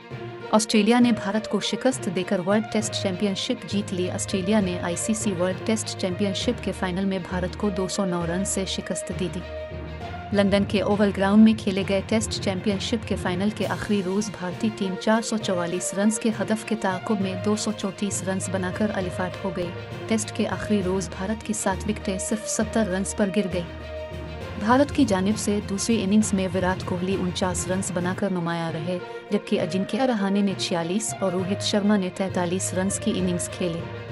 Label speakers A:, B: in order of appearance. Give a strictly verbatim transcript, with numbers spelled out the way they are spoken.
A: Australia ने भारत को शिकस्त देकर वर्ल्ड टेस्ट चैंपियनशिप जीत ली। ऑस्ट्रेलिया ने आईसीसी वर्ल्ड टेस्ट चैंपियनशिप के फाइनल में भारत को दो सौ नौ रन से शिकस्त दे दी। लंदन के ओवल ग्राउंड में खेले गए टेस्ट चैंपियनशिप के फाइनल के आखिरी रोज भारतीय टीम चार सौ चौवालीस रन के हदफ के ताक़ुब में दो सौ चौंतीस रन बनाकर अलिफाट हो गई। टेस्ट के आखिरी रोज भारत की सात विकेटें सिर्फ सत्तर रन पर गिर गई। भारत की जानिब से दूसरी इनिंग्स में विराट कोहली उनचास रन बनाकर नुमाया रहे, जबकि अजिंक्य रहाणे ने छियालीस और रोहित शर्मा ने तैंतालीस रन की इनिंग्स खेली।